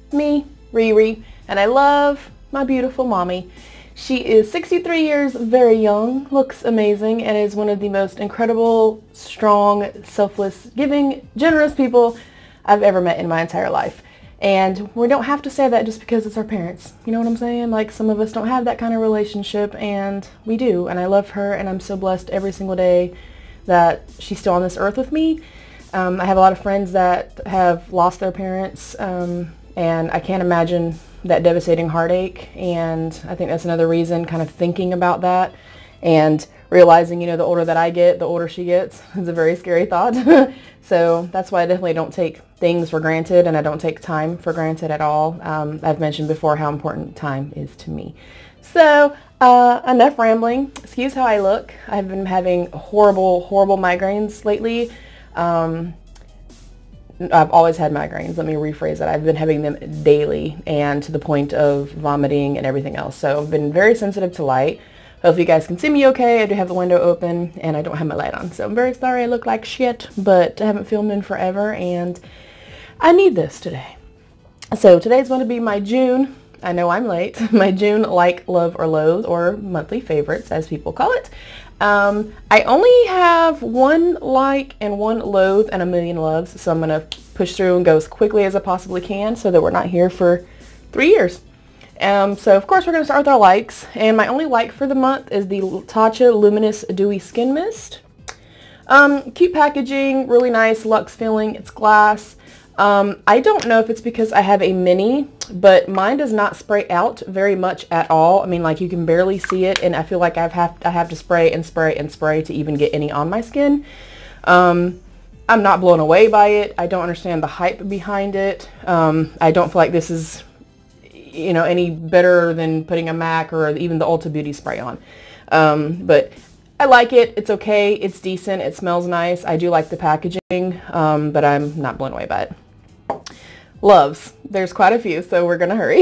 me, Riri, and I love my beautiful mommy. She is 63 years, very young, looks amazing, and is one of the most incredible, strong, selfless, giving, generous people I've ever met in my entire life. And we don't have to say that just because it's our parents. You know what I'm saying? Like, some of us don't have that kind of relationship, and we do. And I love her, and I'm so blessed every single day that she's still on this earth with me. I have a lot of friends that have lost their parents, and I can't imagine that devastating heartache. And I think that's another reason, kind of thinking about that and realizing, you know, the older that I get, the older she gets. It's a very scary thought. So that's why I definitely don't take things for granted, and I don't take time for granted at all. I've mentioned before how important time is to me. So enough rambling. Excuse how I look. I've been having horrible, horrible migraines lately. I've always had migraines. Let me rephrase that. I've been having them daily and to the point of vomiting and everything else. So I've been very sensitive to light. Hopefully you guys can see me okay. I do have the window open and I don't have my light on. So I'm very sorry I look like shit, but I haven't filmed in forever and I need this today. So today's going to be my June, I know I'm late, my June like, love, or loathe, or monthly favorites as people call it. I only have one like and one loathe and a million loves, so I'm going to push through and go as quickly as I possibly can so that we're not here for 3 years. So of course we're going to start with our likes, and my only like for the month is the Tatcha Luminous Dewy Skin Mist. Cute packaging, really nice luxe feeling, it's glass. I don't know if it's because I have a mini, but mine does not spray out very much at all. I mean, like, you can barely see it, and I feel like I have to spray and spray and spray to even get any on my skin. I'm not blown away by it. I don't understand the hype behind it. I don't feel like this is, you know, any better than putting a MAC or even the Ulta Beauty spray on. But I like it. It's okay. It's decent. It smells nice. I do like the packaging, but I'm not blown away by it. Loves. There's quite a few, so we're gonna hurry.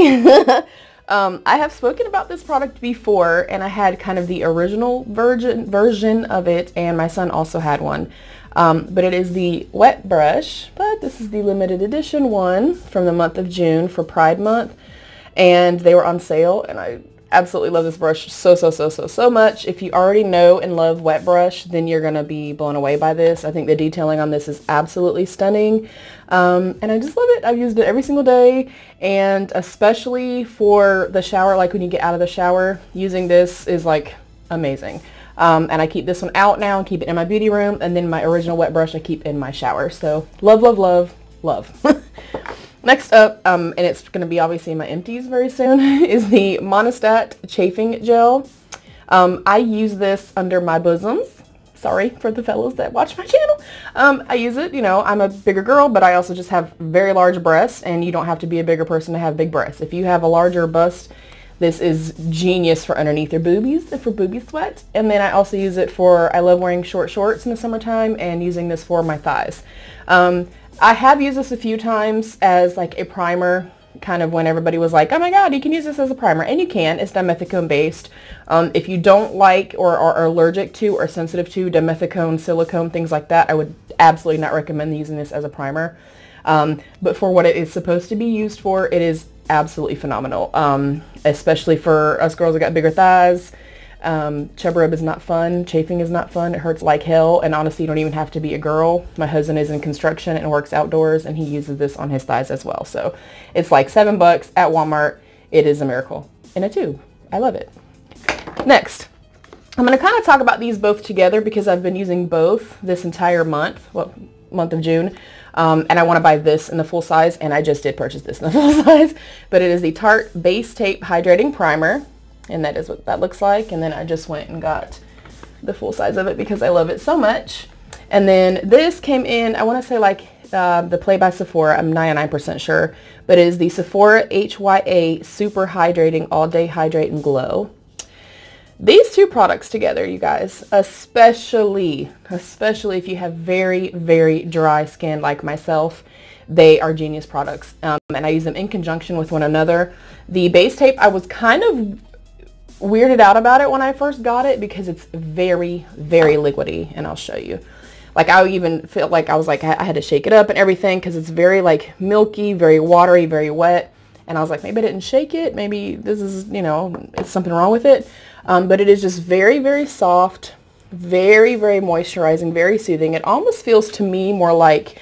I have spoken about this product before, and I had kind of the original version of it, and my son also had one. But it is the Wet Brush, but this is the limited edition one from the month of June for Pride Month, and they were on sale, and I absolutely love this brush so much. If you already know and love Wet Brush, then you're gonna be blown away by this. I think the detailing on this is absolutely stunning, and I just love it. I've used it every single day, and especially for the shower, like when you get out of the shower, using this is like amazing. And I keep this one out now and keep it in my beauty room, and then my original Wet Brush I keep in my shower. So love, love, love, love. Next up, and it's going to be obviously in my empties very soon, is the Monistat Chafing Gel. I use this under my bosoms. Sorry for the fellows that watch my channel. I use it, you know, I'm a bigger girl, but I also just have very large breasts, and you don't have to be a bigger person to have big breasts. If you have a larger bust, this is genius for underneath your boobies, for booby sweat. And then I also use it for, I love wearing short shorts in the summertime and using this for my thighs. I have used this a few times as like a primer, kind of when everybody was like, oh my god, you can use this as a primer. And you can. It's dimethicone based. If you don't like or are allergic to or sensitive to dimethicone, silicone, things like that, I would absolutely not recommend using this as a primer. But for what it is supposed to be used for, it is absolutely phenomenal. Especially for us girls that got bigger thighs. Chub rub is not fun. Chafing is not fun. It hurts like hell, and honestly you don't even have to be a girl. My husband is in construction and works outdoors, and he uses this on his thighs as well. So it's like $7 at Walmart. It is a miracle in a tube. I love it. Next, I'm going to kind of talk about these both together because I've been using both this entire month, well, month of June, and I want to buy this in the full size, and I just did purchase this in the full size, but it is the Tarte Base Tape Hydrating Primer. And that is what that looks like. And then I just went and got the full size of it because I love it so much. And then this came in, I want to say like the Play by Sephora, I'm 99% sure, but it is the Sephora HYA Super Hydrating All Day Hydrate and Glow. These two products together, you guys, especially if you have very, very dry skin like myself, they are genius products. And I use them in conjunction with one another. The Base Tape, I was kind of weirded out about it when I first got it because it's very, very liquidy, and I'll show you. Like, I even felt like I was like, I had to shake it up and everything because it's very like milky, very watery, very wet. and I was like, maybe I didn't shake it. Maybe this is, you know, it's something wrong with it. But it is just very, very soft, very, very moisturizing, very soothing. It almost feels to me more like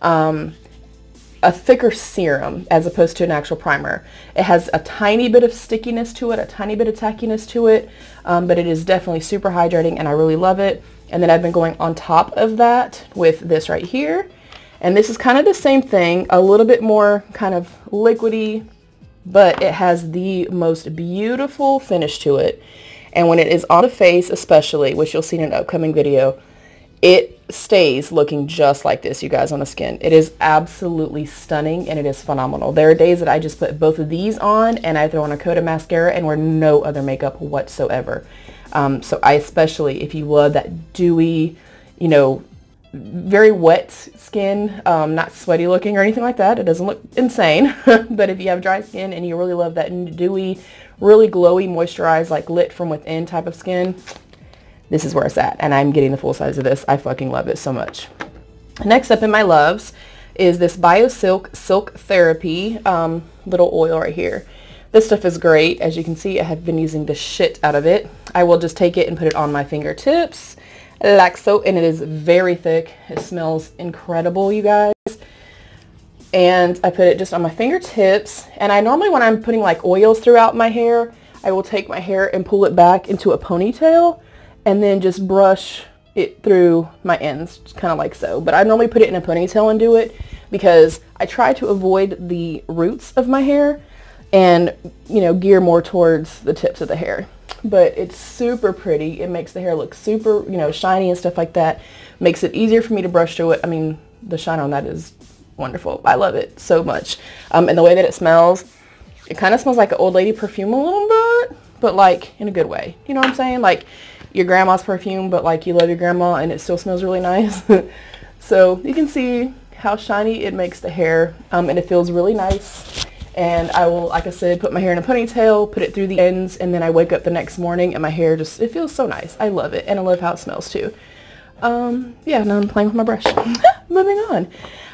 a thicker serum as opposed to an actual primer. It has a tiny bit of stickiness to it, a tiny bit of tackiness to it, but it is definitely super hydrating and I really love it. And then I've been going on top of that with this right here. And this is kind of the same thing, a little bit more kind of liquidy, but it has the most beautiful finish to it. And when it is on the face especially, which you'll see in an upcoming video, it stays looking just like this, you guys, on the skin. It is absolutely stunning and it is phenomenal. There are days that I just put both of these on and I throw on a coat of mascara and wear no other makeup whatsoever. So I especially, if you love that dewy, you know, very wet skin, not sweaty looking or anything like that. It doesn't look insane, but if you have dry skin and you really love that dewy, really glowy, moisturized, like lit from within type of skin, this is where it's at. And I'm getting the full size of this. I fucking love it so much. Next up in my loves is this BioSilk Silk Therapy little oil right here. This stuff is great. As you can see, I have been using the shit out of it. I will just take it and put it on my fingertips like so, and it is very thick. It smells incredible, you guys. And I put it just on my fingertips, and I normally, when I'm putting like oils throughout my hair, I will take my hair and pull it back into a ponytail and then just brush it through my ends, just kind of like so. But I normally put it in a ponytail and do it because I try to avoid the roots of my hair and, you know, gear more towards the tips of the hair. But it's super pretty. It makes the hair look super, you know, shiny and stuff like that. Makes it easier for me to brush through it. I mean, the shine on that is wonderful. I love it so much. And the way that it smells, it kind of smells like an old lady perfume a little bit, but like in a good way. You know what I'm saying? Like your grandma's perfume, but like you love your grandma and it still smells really nice. So you can see how shiny it makes the hair, and it feels really nice. And I will, like I said, put my hair in a ponytail, put it through the ends, and then I wake up the next morning and my hair just, it feels so nice. I love it, and I love how it smells too. Yeah, now I'm playing with my brush. Moving on.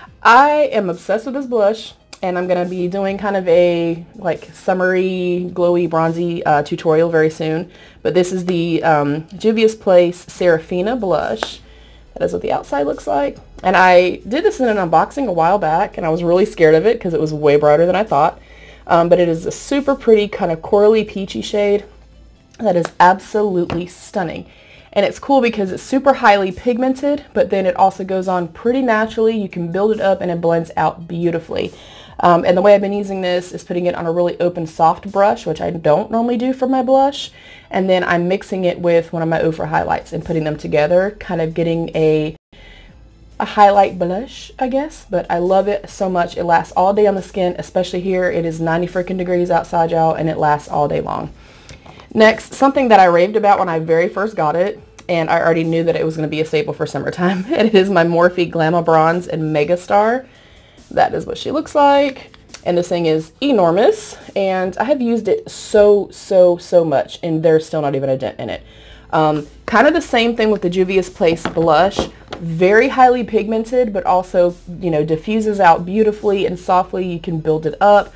I am obsessed with this blush, and I'm going to be doing kind of a like summery, glowy, bronzy tutorial very soon. But this is the Juvia's Place Serafina blush. That is what the outside looks like. And I did this in an unboxing a while back, and I was really scared of it because it was way brighter than I thought. But it is a super pretty kind of corally peachy shade that is absolutely stunning. And it's cool because it's super highly pigmented, but then it also goes on pretty naturally. You can build it up and it blends out beautifully. And the way I've been using this is putting it on a really open, soft brush, which I don't normally do for my blush. And then I'm mixing it with one of my Ofra highlights and putting them together, kind of getting a highlight blush, I guess. But I love it so much. It lasts all day on the skin, especially here. It is 90 freaking degrees outside, y'all, and it lasts all day long. Next, something that I raved about when I very first got it, and I already knew that it was going to be a staple for summertime, and it is my Morphe Glamour Bronze in Megastar. That is what she looks like. And this thing is enormous, and I have used it so much, and there's still not even a dent in it. Kind of the same thing with the Juvia's Place blush. Very highly pigmented, but also, you know, diffuses out beautifully and softly. You can build it up.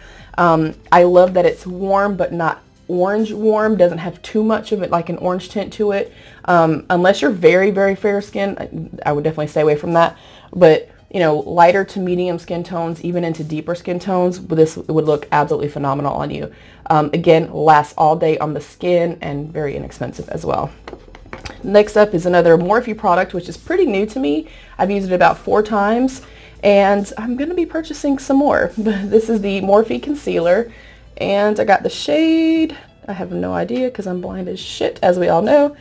I love that it's warm, but not orange warm. Doesn't have too much of it, like an orange tint to it. Unless you're very fair skin, I would definitely stay away from that. But you know, lighter to medium skin tones, even into deeper skin tones, this would look absolutely phenomenal on you. Again, lasts all day on the skin and very inexpensive as well. Next up is another Morphe product, which is pretty new to me. I've used it about 4 times, and I'm going to be purchasing some more. This is the Morphe Concealer, and I got the shade, I have no idea because I'm blind as shit, as we all know.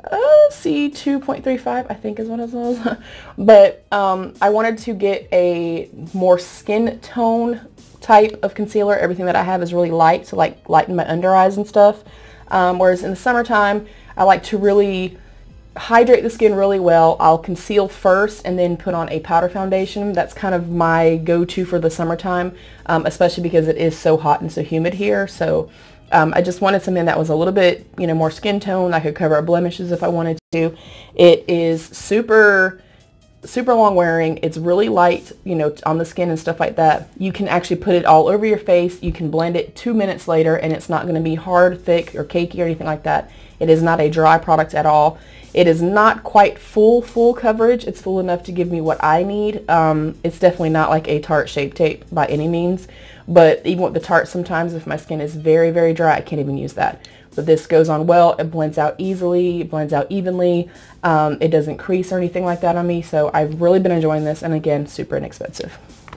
C2.35, I think is what it was. But I wanted to get a more skin tone type of concealer. Everything that I have is really light, to like lighten my under eyes and stuff. Whereas in the summertime, I like to really hydrate the skin really well. I'll conceal first and then put on a powder foundation. That's kind of my go-to for the summertime, especially because it is so hot and so humid here. So I just wanted something that was a little bit, you know, more skin tone. I could cover up blemishes if I wanted to. It is super super long wearing. It's really light, you know, on the skin and stuff like that. You can actually put it all over your face. You can blend it 2 minutes later and it's not going to be hard, thick, or cakey or anything like that. It is not a dry product at all. It is not quite full coverage. It's full enough to give me what I need. It's definitely not like a Tarte Shape Tape by any means, but even with the Tarte, sometimes if my skin is very, very dry, I can't even use that. But this goes on well. It blends out easily. It blends out evenly. It doesn't crease or anything like that on me. So I've really been enjoying this, and again, super inexpensive.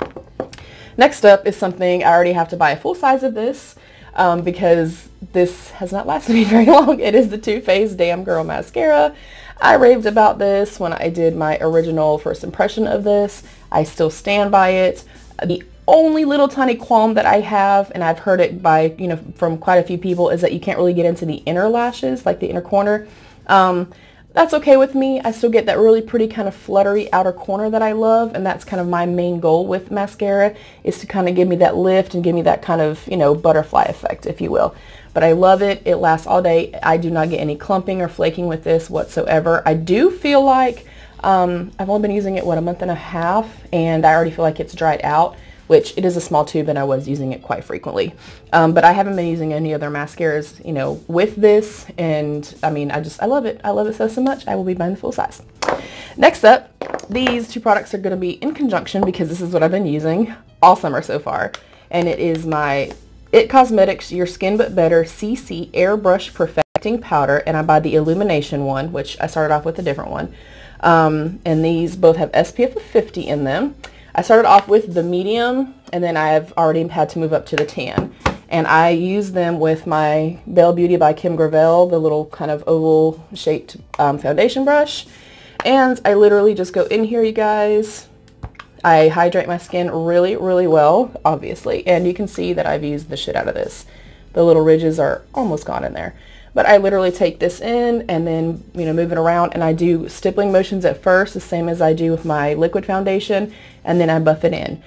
Next up is something I already have to buy a full size of this because this has not lasted me very long. It is the Too Faced Damn Girl Mascara. I raved about this when I did my original first impression of this. I still stand by it. The only little tiny qualm that I have, and I've heard it by, you know, from quite a few people, is that you can't really get into the inner lashes, like the inner corner. That's okay with me. I still get that really pretty kind of fluttery outer corner that I love, and that's kind of my main goal with mascara, is to kind of give me that lift and give me that kind of, you know, butterfly effect, if you will. But I love it. It lasts all day. I do not get any clumping or flaking with this whatsoever. I do feel like I've only been using it, what, a month and a half, and I already feel like it's dried out, which it is a small tube and I was using it quite frequently. But I haven't been using any other mascaras, you know, with this, and I mean, I love it. I love it so much. I will be buying the full size. Next up, these two products are going to be in conjunction because this is what I've been using all summer so far, and it is my IT Cosmetics Your Skin But Better CC Airbrush Perfecting Powder, and I buy the Illumination one, which I started off with a different one. And these both have SPF of 50 in them. I started off with the medium, and then I've already had to move up to the tan. And I use them with my Belle Beauty by Kim Gravel, the little kind of oval shaped foundation brush. And I literally just go in here, you guys. I hydrate my skin really, really well, obviously. And you can see that I've used the shit out of this. The little ridges are almost gone in there. But I literally take this in and then, you know, move it around, and I do stippling motions at first, the same as I do with my liquid foundation, and then I buff it in.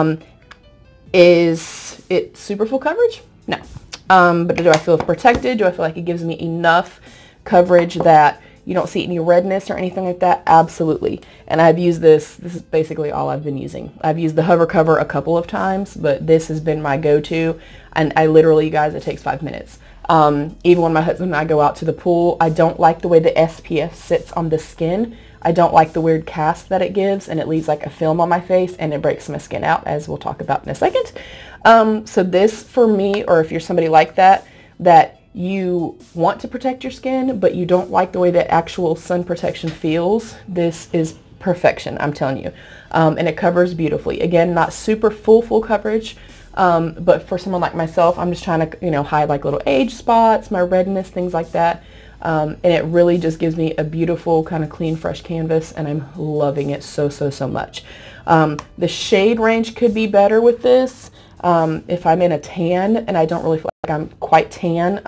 Is it super full coverage? No. But do I feel protected? Do I feel like it gives me enough coverage that you don't see any redness or anything like that? Absolutely. And I've used this is basically all I've been using. I've used the Hover Cover a couple of times, but this has been my go-to, and I literally, you guys, it takes 5 minutes. Even when my husband and I go out to the pool, I don't like the way the SPF sits on the skin. I don't like the weird cast that it gives, and it leaves like a film on my face, and it breaks my skin out, as we'll talk about in a second. So this, for me, or if you're somebody like that, that you want to protect your skin, but you don't like the way that actual sun protection feels, this is perfection, I'm telling you. And it covers beautifully. Again, not super full coverage. But for someone like myself, I'm just trying to, you know, hide like little age spots, my redness, things like that. And it really just gives me a beautiful kind of clean, fresh canvas, and I'm loving it so much. The shade range could be better with this. If I'm in a tan and I don't really feel like I'm quite tan,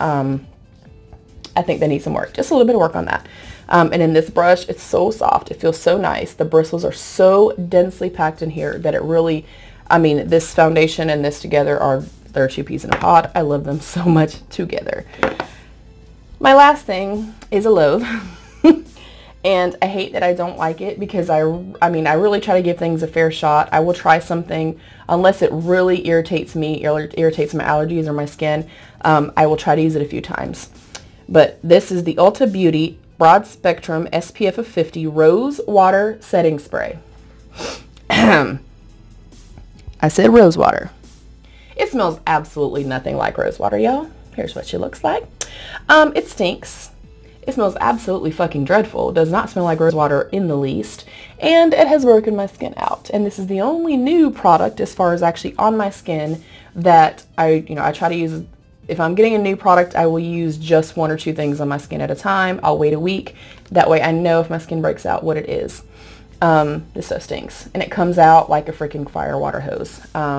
I think they need some work, just a little bit of work on that. And in this brush, it's so soft. It feels so nice. The bristles are so densely packed in here that it really, I mean, this foundation and this together they're two peas in a pod. I love them so much together. My last thing is a Loathe. And I hate that I don't like it because I mean, I really try to give things a fair shot. I will try something unless it really irritates me or irritates my allergies or my skin. I will try to use it a few times. But this is the Ulta Beauty Broad Spectrum SPF of 50 Rose Water Setting Spray. I said rose water. It smells absolutely nothing like rose water, y'all. Here's what she looks like. It stinks. It smells absolutely fucking dreadful. It does not smell like rose water in the least. And it has broken my skin out. And this is the only new product as far as actually on my skin that I try to use. If I'm getting a new product, I will use just 1 or 2 things on my skin at a time. I'll wait a week. That way I know if my skin breaks out what it is. This stuff stinks. And it comes out like a freaking fire water hose.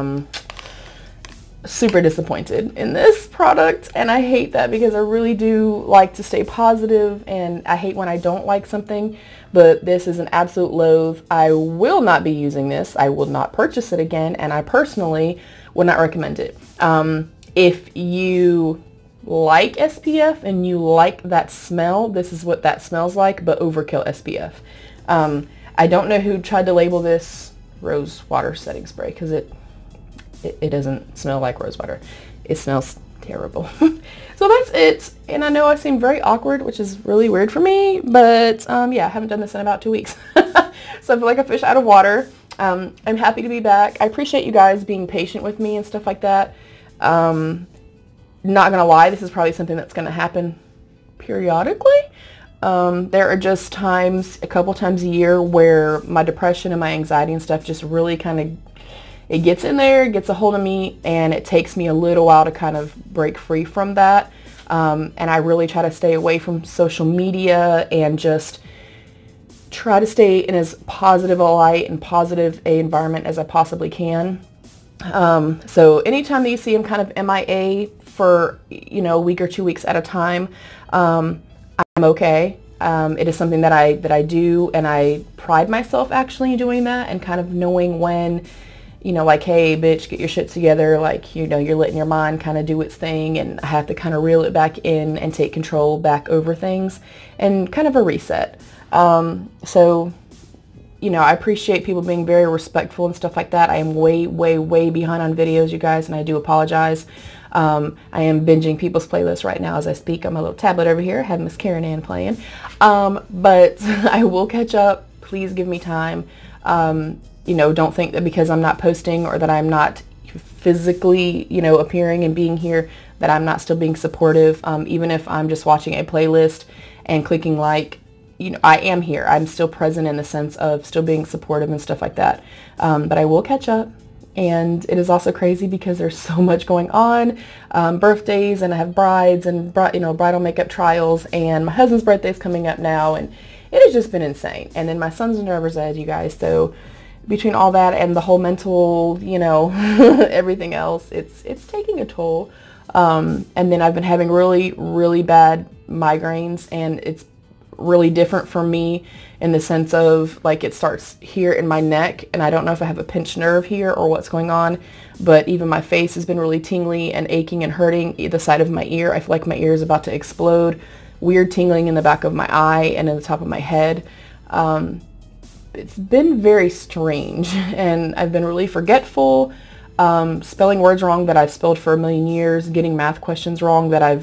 Super disappointed in this product, and I hate that because I really do like to stay positive, and I hate when I don't like something, but this is an absolute loathe. I will not be using this. I will not purchase it again, and I personally would not recommend it. If you like SPF and you like that smell, this is what that smells like, but overkill SPF. I don't know who tried to label this rose water setting spray, because it doesn't smell like rose water. It smells terrible. So that's it. And I know I seem very awkward, which is really weird for me, but yeah, I haven't done this in about 2 weeks. So I feel like a fish out of water. I'm happy to be back. I appreciate you guys being patient with me and stuff like that. Not gonna lie, this is probably something that's gonna happen periodically. There are just times, a couple times a year, where my depression and my anxiety and stuff just really kind of, it gets in there, gets a hold of me, and it takes me a little while to kind of break free from that. And I really try to stay away from social media and just try to stay in as positive a light and positive a environment as I possibly can. So anytime that you see I'm kind of MIA for, you know, a week or 2 weeks at a time, I'm okay. It is something that I do, and I pride myself actually in doing that, and kind of knowing when, you know, like, hey, bitch, get your shit together. Like, you know, you're letting your mind kind of do its thing, and I have to kind of reel it back in and take control back over things, and kind of a reset. So, you know, I appreciate people being very respectful and stuff like that. I am way, way, way behind on videos, you guys, and I do apologize. I am binging people's playlists right now as I speak on my little tablet over here. I have Miss Karen Ann playing. But I will catch up. Please give me time. You know, don't think that because I'm not posting or that I'm not physically, you know, appearing and being here, that I'm not still being supportive. Even if I'm just watching a playlist and clicking like, you know, I am here. I'm still present in the sense of still being supportive and stuff like that. But I will catch up. And it is also crazy because there's so much going on. Birthdays, and I have brides and you know, bridal makeup trials, and my husband's birthday is coming up now, and it has just been insane. And then my son's a nervous ed, you guys. So between all that and the whole mental, you know, everything else, it's taking a toll. And then I've been having really, really bad migraines, and it's really different for me in the sense of, like, it starts here in my neck, and I don't know if I have a pinched nerve here or what's going on, but even my face has been really tingly and aching and hurting the side of my ear. I feel like my ear is about to explode. Weird tingling in the back of my eye and in the top of my head. It's been very strange, and I've been really forgetful, spelling words wrong that I've spelled for a million years, getting math questions wrong that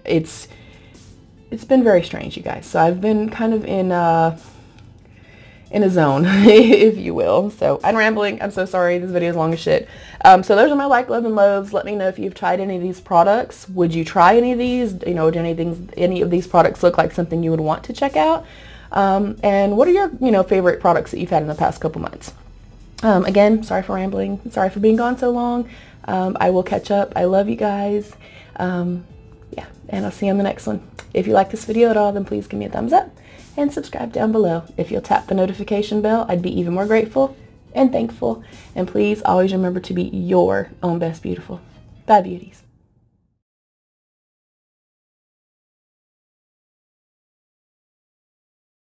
it's been very strange, you guys. So I've been kind of in a zone, if you will. So I'm rambling. I'm so sorry. This video is long as shit. So those are my like, love, and loathes. Let me know if you've tried any of these products. Would you try any of these? You know, do any of these products look like something you would want to check out? And what are your, you know, favorite products that you've had in the past couple months? Again, sorry for rambling. Sorry for being gone so long. I will catch up. I love you guys. Yeah, and I'll see you on the next one. If you like this video at all, then please give me a thumbs up and subscribe down below. If you'll tap the notification bell, I'd be even more grateful and thankful. And please always remember to be your own best beautiful. Bye, beauties.